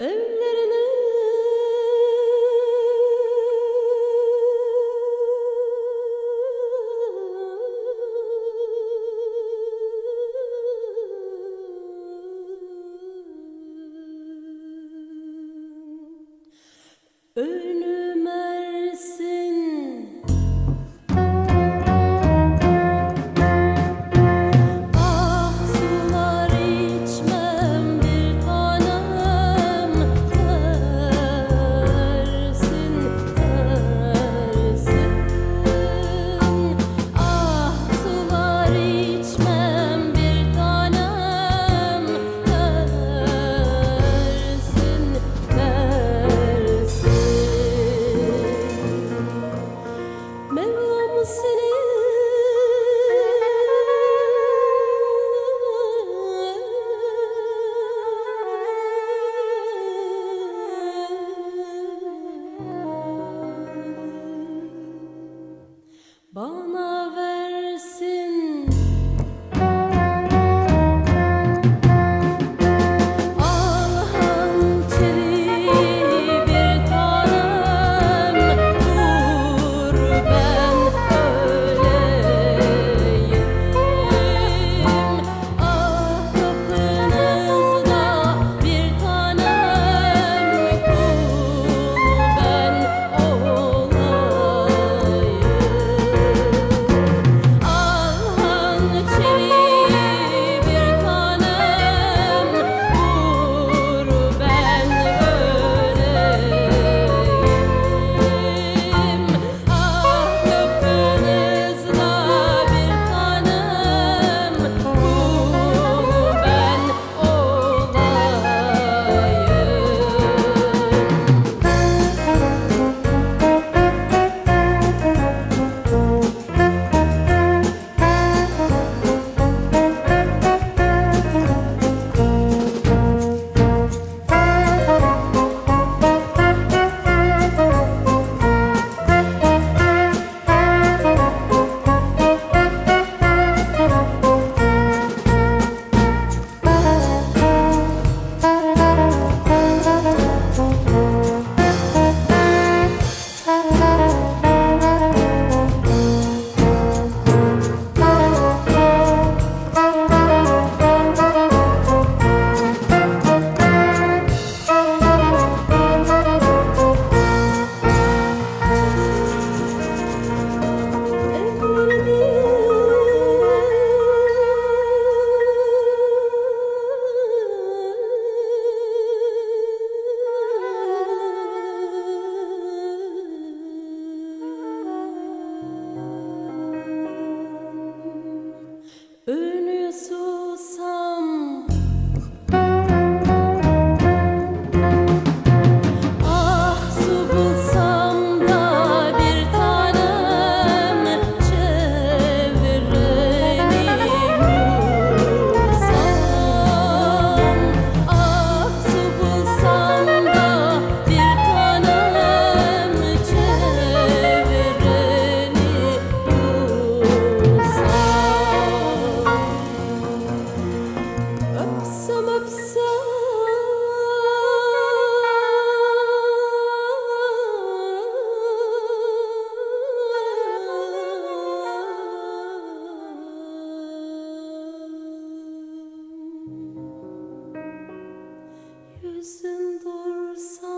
Evlerinin önü Mersin. Ah sular içmem bir tanem, tersin tersin. Ah sular içmem bir tanem, tersin tersin. Mevlam seni bana versin. Al hançeri bir tanem, dur ben öleyim. Ah kapınızda bir tanem, kul ben olayım. Al hançeri bir tanem, dur ben öleyim. Ah kapınızda bir tanem, kul ben önü susam. Ah su bulsam da bir tanem, çevreni yursam. Ah su bulsam da bir tanem, çevreni yursam. Öpsem öpsem yüzün dursam.